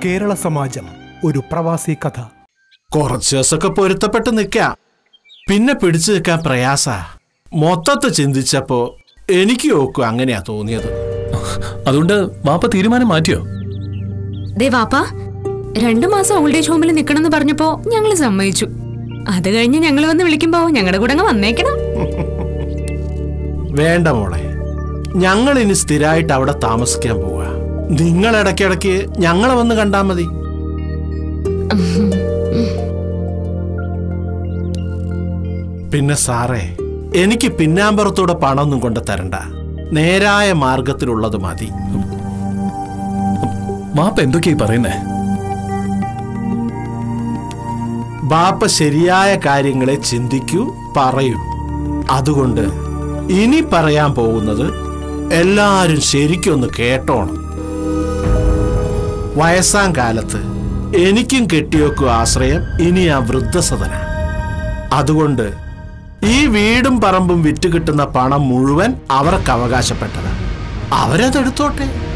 കേരള സമാജം ഒരു പ്രവാസി കഥ. കുറച്ച് ദിവസമൊക്കെ പൊരുത്തപ്പെട്ട് നിൽക്കാം, പിന്നെ പിടിച്ചു നിൽക്കാൻ പ്രയാസ. മൊത്തത്തെ ചിന്തിച്ചപ്പോ എനിക്ക് ഓക്കും അങ്ങനെയാ തോന്നിയത്. അതുകൊണ്ട് വാപ്പ തീരുമാനം മാറ്റിയോ? ദേ വാപ്പ 2 മാസം ഓൾഡ് ഏജ് ഹോമിൽ നിൽക്കണമെന്ന് പറഞ്ഞപ്പോ ഞങ്ങൾ സമ്മതിച്ചു. അത് കഴിഞ്ഞ് ഞങ്ങൾ വന്ന് വിളിക്കുമ്പോ ഞങ്ങളുടെ കൂടെ അങ്ങ് വന്നേക്കണം. വേണ്ട മോളെ, ഞങ്ങൾ ഇനി സ്ഥിരമായിട്ട് അവിടെ താമസിക്കാൻ പോവാ. നിങ്ങൾ ഇടയ്ക്കിടയ്ക്ക് ഞങ്ങളെ വന്ന് കണ്ടാ മതി. പിന്നെ സാറേ, എനിക്ക് പിന്നാമ്പുറത്തൂടെ പണമൊന്നും കൊണ്ട് തരണ്ട, നേരായ മാർഗത്തിലുള്ളത് മതി. വാപ്പ എന്തൊക്കെയായി പറയുന്നേ? ബാപ്പ ശരിയായ കാര്യങ്ങളെ ചിന്തിക്കൂ, പറയൂ. അതുകൊണ്ട് ഇനി പറയാൻ പോകുന്നത് എല്ലാരും ശരിക്കൊന്ന് കേട്ടോണം. വയസ്സാം കാലത്ത് എനിക്കും കെട്ടിയൊക്കും ആശ്രയം ഇനി ആ വൃദ്ധസദന. അതുകൊണ്ട് ഈ വീടും പറമ്പും വിറ്റ് കിട്ടുന്ന പണം മുഴുവൻ അവർക്ക് അവകാശപ്പെട്ടതാണ്. അവരതെടുത്തോട്ടെ.